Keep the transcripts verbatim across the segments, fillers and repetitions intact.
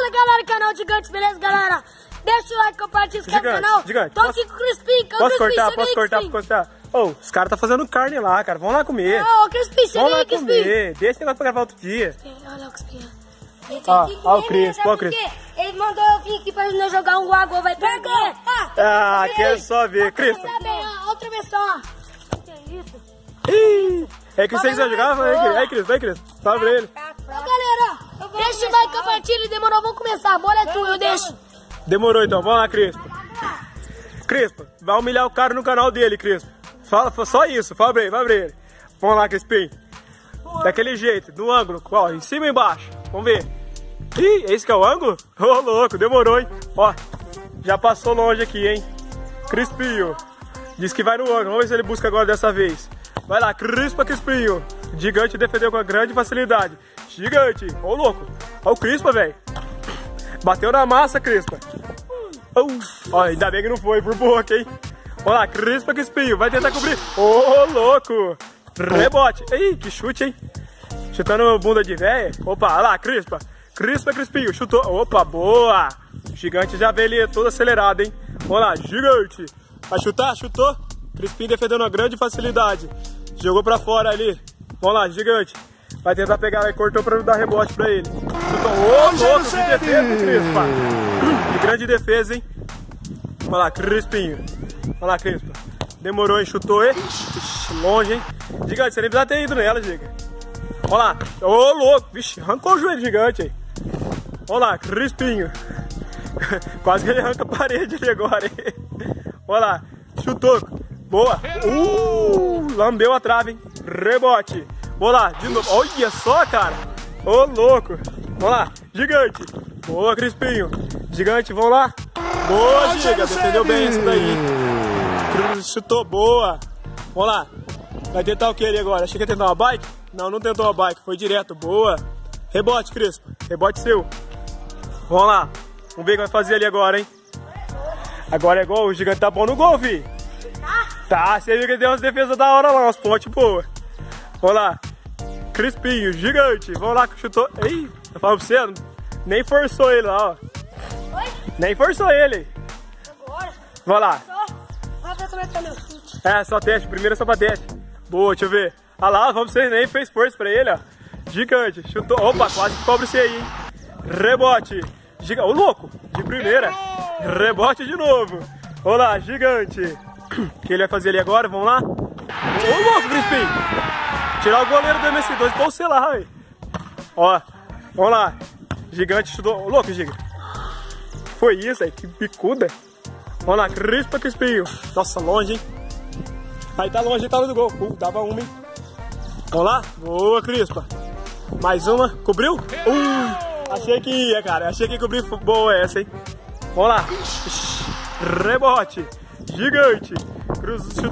Fala galera, canal Gigante, beleza galera? Deixa o like, compartilha, se inscreve no canal. Gigante, tô posso, aqui com o Crispim, com o posso Crispim, cortar, posso cortar, posso cortar. Ô, oh, os caras tá fazendo carne lá, cara. Vão lá comer. Ô, Crispim, chega Vão aí, lá Crispim. comer. Deixa esse negócio pra gravar outro dia. Olha o Crispim. Ó, ó o Cris, ó o Cris. Ele mandou eu vir aqui pra gente jogar um água, vai perder. Ah, quero só ver. Cris. Tá bem, ó, outra vez só. Que isso? Ih, é que vocês vão jogar? Vai, Cris, vai, Cris. Fala pra ele. Ô, galera, deixa o like, compartilha, demorou, vamos começar. Bora é tu, eu deixo. Demorou então, vamos lá, Crispa. Crispa, vai humilhar o cara no canal dele, Crispa. Fala só isso, fala pra ele, fala pra ele. Vamos lá, Crispim. Daquele jeito, no ângulo, ó, em cima e embaixo. Vamos ver. Ih, esse que é o ângulo? Ô, oh, louco, demorou, hein? Ó, já passou longe aqui, hein? Crispinho. Diz que vai no ângulo, vamos ver se ele busca agora dessa vez. Vai lá, Crispa, Crispinho. Gigante defendeu com grande facilidade. Gigante, ô oh, louco. Ó o Crispa, velho. Bateu na massa, Crispa. Oh, ó, ainda bem que não foi, por pouco, hein? Olha lá, Crispa, Crispinho, vai tentar cobrir. Ô, oh, louco. Rebote. Ih, que chute, hein? Chutando bunda de véia. Opa, olha lá, Crispa. Crispa, Crispinho, chutou. Opa, boa. Gigante já veio ali todo acelerado, hein? Olha lá, Gigante. Vai chutar? Chutou. Crispinho defendendo uma grande facilidade. Jogou pra fora ali. Vamos lá, Gigante. Vai tentar pegar, cortou pra não dar rebote pra ele. Chutou. Ô, oh, louco, que defesa, Crispa. Que grande defesa, hein? Olha lá, Crispinho. Olha lá, Crispa. Demorou, hein? Chutou, hein? Ixi, longe, hein? Gigante, você nem precisa ter ido nela, Giga. Olha lá. Ô, oh, louco. Vixe, arrancou o joelho Gigante, hein? Olha lá, Crispinho. Quase que ele arranca a parede ali agora, hein? Olha lá. Chutou. Boa. Uh, lambeu a trave, hein? Rebote. Vou lá, de novo. Olha só, cara. Ô, oh, louco. Vamos lá. Gigante. Boa, Crispinho. Gigante, vamos lá. Boa, Giga. Defendeu bem isso daí. Chutou, boa. Vamos lá. Vai tentar o que ali agora? Achei que ia tentar uma bike? Não, não tentou uma bike. Foi direto. Boa. Rebote, Crispa. Rebote seu. Vamos lá. Vamos ver o que vai fazer ali agora, hein? Agora é gol. O Gigante tá bom no gol, vi. Tá, você viu que deu umas defesas da hora lá, umas pontes boas. Vamos lá. Crispinho, Gigante. Vamos lá, que chutou. Ei, eu falo pra você, nem forçou ele lá, ó. Oi? Nem forçou ele. Agora. Vamos lá. Só. Vai ver como é que tá meu chute. É, só teste. Primeiro é só pra teste. Boa, deixa eu ver. Olha lá, vamos ver, nem fez força pra ele, ó. Gigante, chutou. Opa, quase que cobre você aí, hein. Rebote. Gigante. Ô, louco, de primeira. Rebote de novo. Vamos lá, Gigante. O que ele vai fazer ali agora? Vamos lá. Ô, louco, Crispim. Tirar o goleiro do M S dois pra você lá, velho. Ó, vamos lá. Gigante chutou. Ô, louco, Giga. Foi isso aí, que bicuda. Vamos lá, Crispa, Crispinho. Nossa, longe, hein. Aí tá longe, tá no gol. Uh, dava uma, hein. Vamos lá. Boa, Crispa. Mais uma. Cobriu? Uh, achei que ia, cara. Achei que ia cobrir. Boa essa, hein. Vamos lá. Rebote. Gigante. Cruz chutou.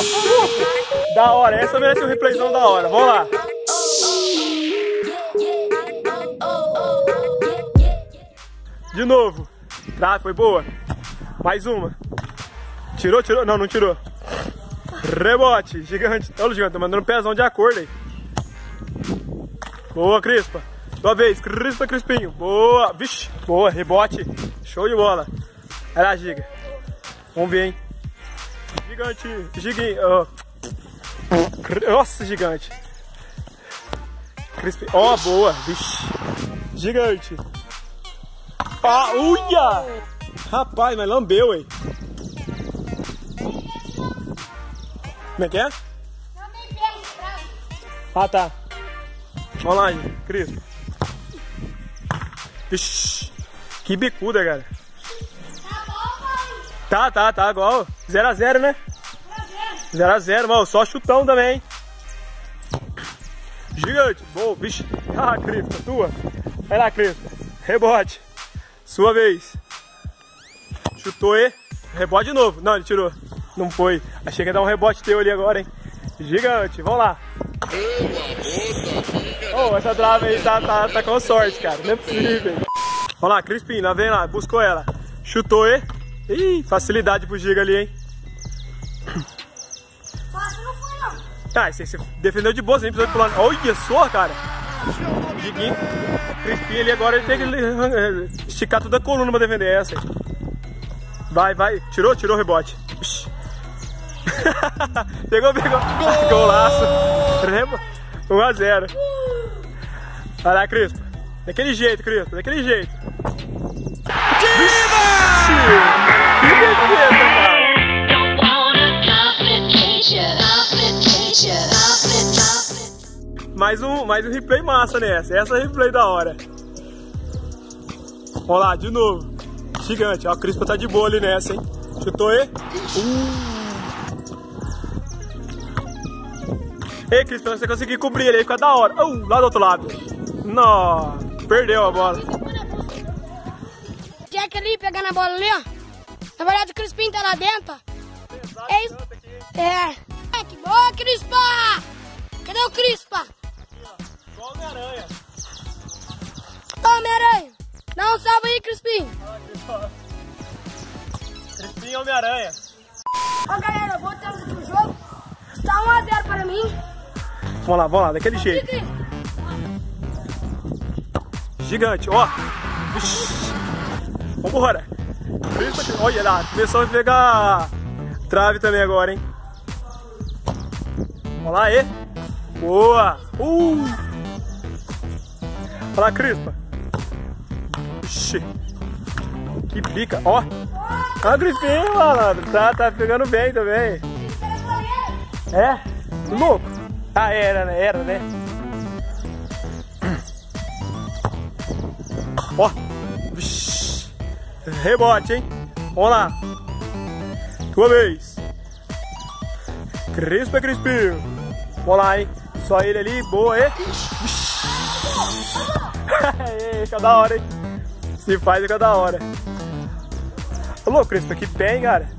Oh, da hora. Essa merece um replayzão da hora. Vamos lá. De novo. Tá, foi boa. Mais uma. Tirou, tirou? Não, não tirou. Rebote. Gigante. Olha o Gigante, tá mandando um pezão de acordo aí. Boa, Crispa. Tua vez. Crispa, Crispinho. Boa. Vixe. Boa. Rebote. Show de bola. Olha lá, Giga. Vamos ver, hein. Gigante. Giguinho. Oh. Nossa, Gigante. Crispinho. Ó, oh, boa. Vixe. Gigante. Ah, uia! Rapaz, mas lambeu, hein. Como é que é? Ah, tá. Vamos lá, gente. Cris. Vixe. Que bicuda, cara. Tá, tá, tá. Igual. zero a zero, né? zero a zero, mano. Só chutão também, hein? Gigante. Boa, vixe. Ah, Cris, tua. Vai lá, Cris. Rebote. Sua vez. Chutou e rebote de novo. Não, ele tirou. Não foi. Achei que ia dar um rebote teu ali agora, hein? Gigante. Vamos lá. Oh, essa trave aí tá, tá, tá com sorte, cara. Não é possível. Vamos lá, Crispim. Lá vem lá. Buscou ela. Chutou e... Ih, facilidade pro Giga ali, hein? Fácil não foi, não. Tá, você defendeu de boa. Você nem precisou pular. Olha só, cara. Giguinho. Crispim ali agora, ele tem que esticar toda a coluna pra defender essa. Vai, vai. Tirou, tirou o rebote. Pegou, pegou. Golaço. um a zero. Vai lá, Crispa. Daquele jeito, Crispa. Daquele jeito. Vixe! Que beleza, cara. Mais um, mais um replay massa nessa. Essa é a replay da hora. Vamos lá, de novo. Gigante. Ó, a Crispa tá de boa ali nessa, hein? Chutou aí. Uh. Ei, Crispa, você conseguiu cobrir ele aí, fica da hora. Uh, lá do outro lado. Não, perdeu a bola. Jack ali pegando a bola ali, ó. Na verdade, o Crispim tá lá dentro, ó. É isso. É. É, que boa, Crispa! Cadê o Crispa? Igual Homem-Aranha. Homem-Aranha! Dá um salve aí, Crispim! Crispim e Homem-Aranha. Ó, galera, voltamos aqui no jogo. Tá um a zero para mim. Vamos lá, vamos lá, daquele jeito. Gigante, ó. Vambora. Olha lá, começou a pegar trave também agora, hein. Vamos lá, aí. Boa. Uh. Olha lá, Crispa. Ixi. Que pica, ó. Olha a Crispinha, malandro. Tá, tá pegando bem também. É? Louco. Ah, era, né? Era, né? Ó. Vixi. Rebote, hein? Vamos lá. Tua vez. Crispa, Crispinho. Vamos lá, hein? Só ele ali. Boa, hein? Fica da hora, hein? Se faz, fica da hora. Alô, Crispa, que bem, cara.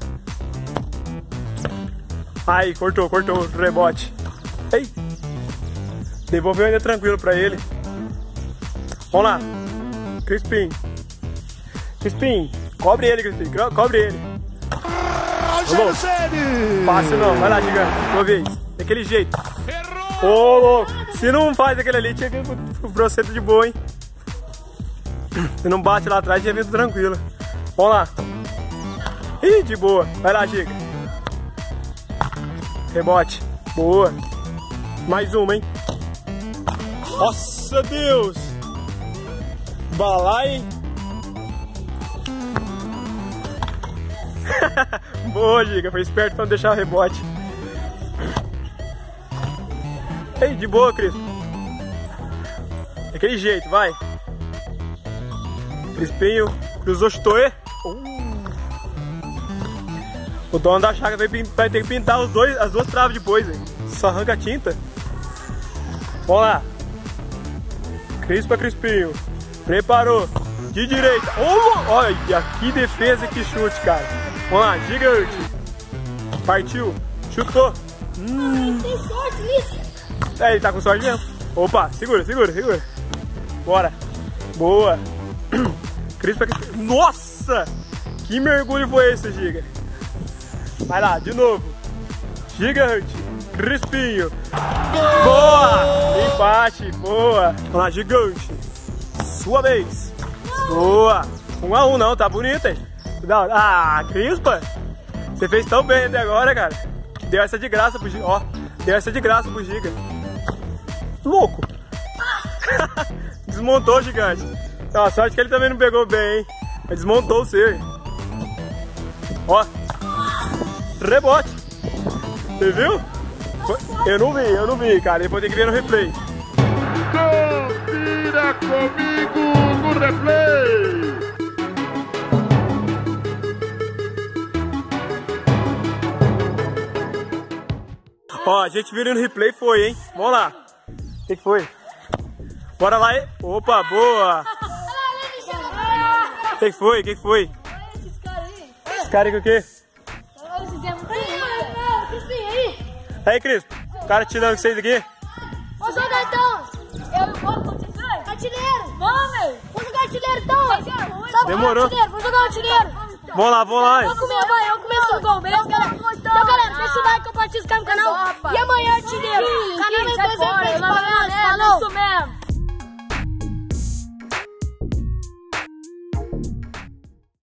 Aí, cortou, cortou o rebote. Ei. Devolveu ainda tranquilo pra ele. Vamos lá. Crispim. Crispim. Cobre ele, Crispim. Cobre ele. Rogério Ceni. Fácil não. Vai lá, gigante. Tua vez. Daquele jeito. Ô, oh, louco. Se não faz aquele ali, tinha vindo o processo de boa, hein? Se não bate lá atrás, tinha vindo tranquilo. Vamos lá. Ih, de boa. Vai lá, giga. Rebote. Boa. Mais uma, hein? Nossa, Deus. Balai, hein? Boa, giga. Foi esperto pra não deixar o rebote. Ei, de boa, Crispa. Daquele jeito, vai. Crispinho. Cruzou, chutou. Uh. O dono da chácara vai, vai ter que pintar os dois, as duas traves depois, hein? Só arranca a tinta. Vamos lá. Crispa, Crispinho. Preparou. De direita. Oh, olha, que defesa, que chute, cara. Vamos lá, gigante. Partiu. Chutou. Hum. Tem sorte nisso. É, ele tá com sorte mesmo. Opa, segura, segura, segura. Bora. Boa. Crispa, Crispa. Nossa! Que mergulho foi esse, giga? Vai lá, de novo. Gigante. Crispinho. Boa! Empate. Boa. Vamos lá, gigante. Sua vez. Boa. Um a um não, tá bonito, hein? Ah, Crispa. Você fez tão bem até agora, cara. Deu essa de graça pro Giga. Ó, deu essa de graça pro Giga. Louco. Desmontou, gigante. Não, a sorte que ele também não pegou bem, hein? Ele desmontou o seu. Ó. Rebote. Você viu? Eu não vi, eu não vi, cara. Depois tem que ver no replay. Confira comigo no replay. Ó, a gente viu no replay, foi, hein? Vamos lá. O que foi? Bora lá, hein? Opa, boa. O que foi? O que foi? Esses caras aí. Esse cara aí com o quê? Aí, Crispa, o cara tirando com vocês aqui? Vamos jogar então! Eu vou artilheiro! Vamos, meu! Vamos jogar artilheiro então! Demorou! Vamos jogar artilheiro! Vamos lá, vamos lá! Vamos comer, vai, vamos começar o gol, beleza, galera? Então, galera, deixa o like, compartilha, se inscreve no canal. E amanhã, artilheiro! Canal é dois, falou! Isso mesmo!